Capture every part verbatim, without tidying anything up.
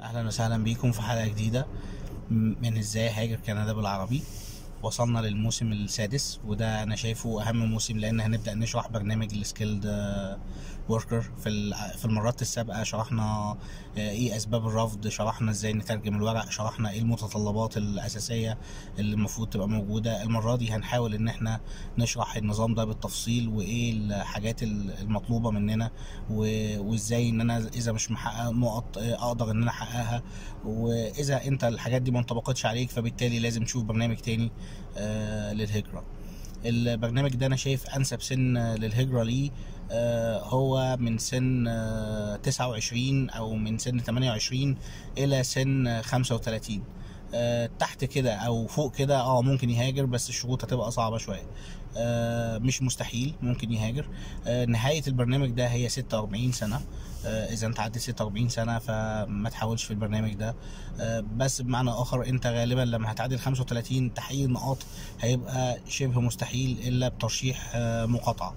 اهلا وسهلا بيكم في حلقه جديده من ازاي هاجر كندا بالعربي. وصلنا للموسم السادس، وده انا شايفه اهم موسم لان هنبدا نشرح برنامج السكيلد وركر. في في المرات السابقه شرحنا ايه اسباب الرفض، شرحنا ازاي نترجم الورق، شرحنا ايه المتطلبات الاساسيه اللي المفروض تبقى موجوده. المره دي هنحاول ان احنا نشرح النظام ده بالتفصيل، وايه الحاجات المطلوبه مننا، وازاي ان انا اذا مش محقق نقط اقدر ان انا احققها، واذا انت الحاجات دي ما انطبقتش عليك فبالتالي لازم تشوف برنامج تاني آه للهجرة. البرنامج ده انا شايف انسب سن للهجرة ليه آه هو من سن آه تسعة وعشرين او من سن ثمانية وعشرين الى سن خمسة وثلاثين. آه تحت كده او فوق كده اه ممكن يهاجر، بس الشروط هتبقى صعبة شوية. آه مش مستحيل، ممكن يهاجر. آه نهاية البرنامج ده هي ستة وأربعين سنة. آه اذا انت عديت ستة وأربعين سنة فما تحاولش في البرنامج ده. آه بس بمعنى اخر انت غالبا لما هتعدي ال خمسة وثلاثين تحقيق النقاط هيبقى شبه مستحيل الا بترشيح آه مقاطعة.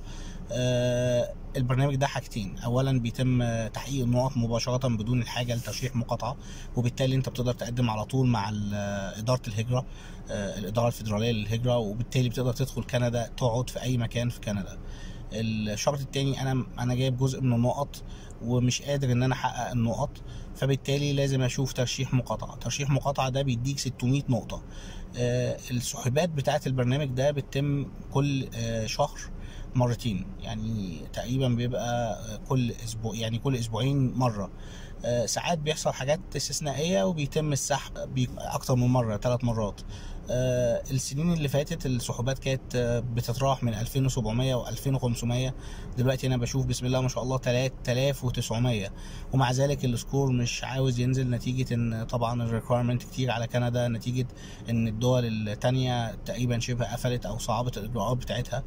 آه البرنامج ده حاجتين: اولا بيتم تحقيق النقط مباشره بدون الحاجه لترشيح مقاطعه، وبالتالي انت بتقدر تقدم على طول مع اداره الهجره، آه الاداره الفيدراليه للهجره، وبالتالي بتقدر تدخل كندا تقعد في اي مكان في كندا. الشرط التاني انا انا جايب جزء من النقط ومش قادر ان انا احقق النقط، فبالتالي لازم اشوف ترشيح مقاطعه. ترشيح مقاطعه ده بيديك ستمية نقطه. آه السحوبات بتاعه البرنامج ده بتتم كل آه شهر مرتين، يعني تقريبا بيبقى كل اسبوع، يعني كل اسبوعين مره. أه ساعات بيحصل حاجات استثنائيه وبيتم السحب اكتر من مره، ثلاث مرات. أه السنين اللي فاتت السحوبات كانت بتتراوح من ألفين وسبعمية و ألفين وخمسمية، دلوقتي انا بشوف بسم الله ما شاء الله ثلاثة آلاف وتسعمية، ومع ذلك السكور مش عاوز ينزل نتيجه ان طبعا الريكويرمنت كتير على كندا، نتيجه ان الدول الثانيه تقريبا شبه قفلت او صعبت الاجراءات بتاعتها.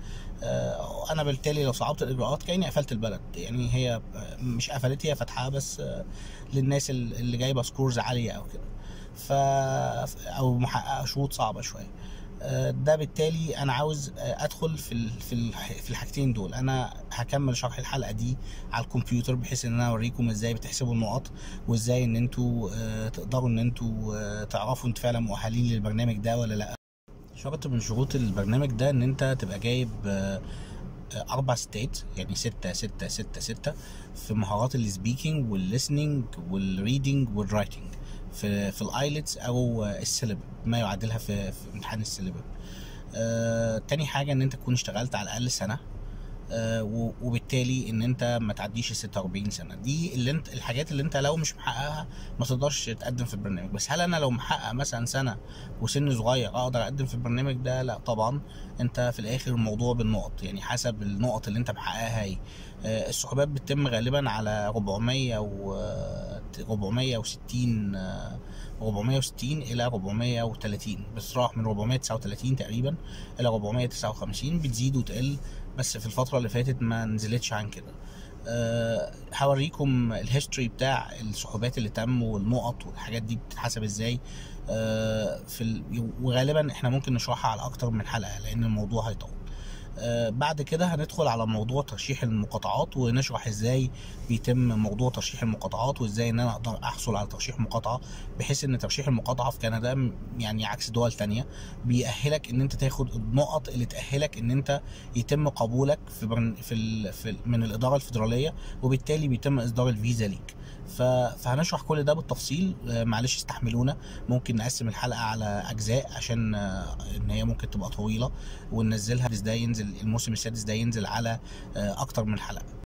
أه انا بالتالي لو صعبت الاجراءات كاني قفلت البلد، يعني هي مش قفلت، هي فتحها بس للناس اللي جايبه سكورز عاليه او كده، ف او محققه شروط صعبه شويه. ده بالتالي انا عاوز ادخل في في في الحاجتين دول. انا هكمل شرح الحلقه دي على الكمبيوتر بحيث ان انا اوريكم ازاي بتحسبوا النقط، وازاي ان انتوا تقدروا ان انتوا تعرفوا انتوا فعلا مؤهلين للبرنامج ده ولا لا. شرط من شروط البرنامج ده ان انت تبقى جايب اربع ستات، يعني ستة ستة ستة ستة في مهارات السبيكينج والليسننج والريدنج والرايتنج في في الايلتس او السيلب، ما يعادلها في, في امتحان السيلب. آه، تاني حاجه ان انت تكون اشتغلت على الاقل سنه، آه وبالتالي ان انت ما تعديش ال ستة وأربعين سنه. دي اللي انت الحاجات اللي انت لو مش محققها ما تقدرش تقدم في البرنامج. بس هل انا لو محقق مثلا سنه وسن صغير اقدر اقدم في البرنامج ده؟ لا طبعا، انت في الاخر الموضوع بالنقط، يعني حسب النقط اللي انت محققها ايه. آه السحوبات بتتم غالبا على أربعمية و أربعمية وستين أربعمية وستين الى أربعمية وثلاثين، بتروح من أربعمية وتسعة وثلاثين تقريبا الى أربعمية وتسعة وخمسين، بتزيد وتقل، بس في الفترة اللي فاتت ما نزلتش عن كده. أه هوريكم الهيستوري بتاع السحوبات اللي تم والنقط والحاجات دي بتتحسب ازاي. أه في ال... وغالبا احنا ممكن نشرحها على اكتر من حلقة لان الموضوع هيطول. آه بعد كده هندخل على موضوع ترشيح المقاطعات ونشرح ازاي بيتم موضوع ترشيح المقاطعات، وازاي ان انا اقدر احصل على ترشيح مقاطعه، بحيث ان ترشيح المقاطعه في كندا يعني عكس دول تانية بيأهلك ان انت تاخد النقط اللي تأهلك ان انت يتم قبولك في, برن في, ال في ال من الاداره الفيدراليه، وبالتالي بيتم اصدار الفيزا ليك. فهنشرح كل ده بالتفصيل. معلش استحملونا، ممكن نقسم الحلقه على اجزاء عشان ان هي ممكن تبقى طويله، وننزلها ده ينزل الموسم السادس ده ينزل على اكتر من حلقه.